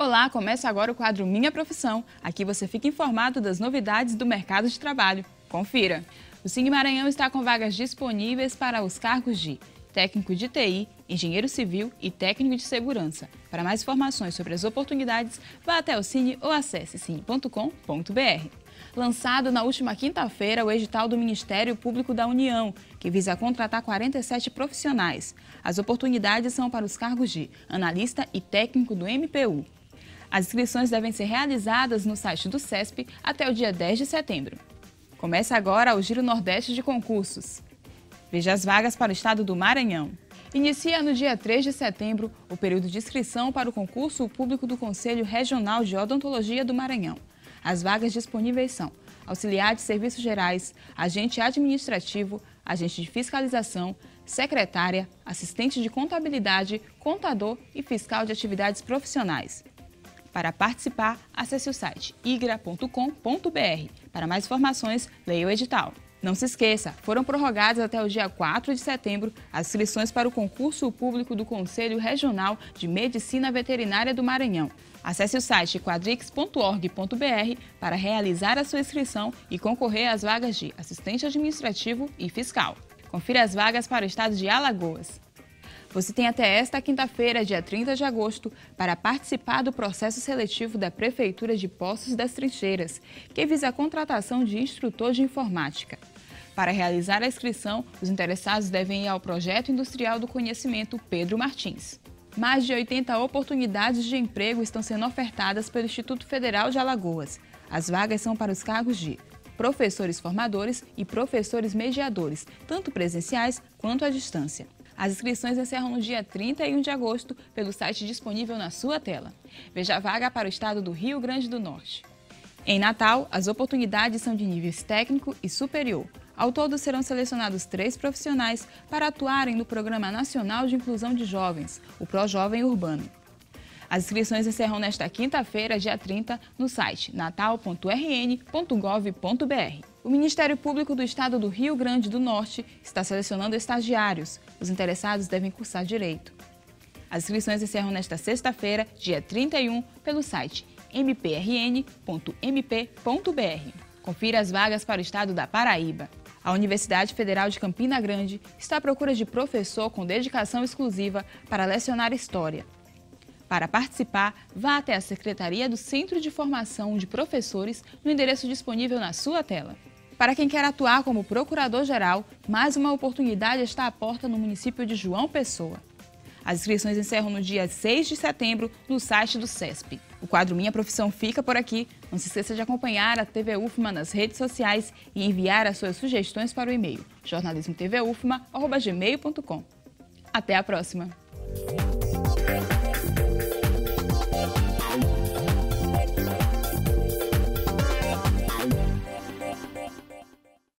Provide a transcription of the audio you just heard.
Olá, começa agora o quadro Minha Profissão. Aqui você fica informado das novidades do mercado de trabalho. Confira! O Cine Maranhão está com vagas disponíveis para os cargos de técnico de TI, engenheiro civil e técnico de segurança. Para mais informações sobre as oportunidades, vá até o Cine ou acesse cine.com.br. Lançado na última quinta-feira o edital do Ministério Público da União, que visa contratar 47 profissionais. As oportunidades são para os cargos de analista e técnico do MPU. As inscrições devem ser realizadas no site do CESP até o dia 10 de setembro. Começa agora o Giro Nordeste de Concursos. Veja as vagas para o estado do Maranhão. Inicia no dia 3 de setembro o período de inscrição para o concurso público do Conselho Regional de Odontologia do Maranhão. As vagas disponíveis são auxiliar de serviços gerais, agente administrativo, agente de fiscalização, secretária, assistente de contabilidade, contador e fiscal de atividades profissionais. Para participar, acesse o site igra.com.br. Para mais informações, leia o edital. Não se esqueça, foram prorrogadas até o dia 4 de setembro as inscrições para o concurso público do Conselho Regional de Medicina Veterinária do Maranhão. Acesse o site quadrix.org.br para realizar a sua inscrição e concorrer às vagas de assistente administrativo e fiscal. Confira as vagas para o estado de Alagoas. Você tem até esta quinta-feira, dia 30 de agosto, para participar do processo seletivo da Prefeitura de Poços das Trincheiras, que visa a contratação de instrutor de informática. Para realizar a inscrição, os interessados devem ir ao Projeto Industrial do Conhecimento Pedro Martins. Mais de 80 oportunidades de emprego estão sendo ofertadas pelo Instituto Federal de Alagoas. As vagas são para os cargos de professores formadores e professores mediadores, tanto presenciais quanto à distância. As inscrições encerram no dia 31 de agosto pelo site disponível na sua tela. Veja a vaga para o estado do Rio Grande do Norte. Em Natal, as oportunidades são de níveis técnico e superior. Ao todo, serão selecionados 3 profissionais para atuarem no Programa Nacional de Inclusão de Jovens, o ProJovem Urbano. As inscrições encerram nesta quinta-feira, dia 30, no site natal.rn.gov.br. O Ministério Público do Estado do Rio Grande do Norte está selecionando estagiários. Os interessados devem cursar Direito. As inscrições encerram nesta sexta-feira, dia 31, pelo site mprn.mp.br. Confira as vagas para o estado da Paraíba. A Universidade Federal de Campina Grande está à procura de professor com dedicação exclusiva para lecionar História. Para participar, vá até a Secretaria do Centro de Formação de Professores no endereço disponível na sua tela. Para quem quer atuar como procurador-geral, mais uma oportunidade está à porta no município de João Pessoa. As inscrições encerram no dia 6 de setembro no site do CESP. O quadro Minha Profissão fica por aqui. Não se esqueça de acompanhar a TV UFMA nas redes sociais e enviar as suas sugestões para o e-mail jornalismotvufma@gmail.com. Até a próxima!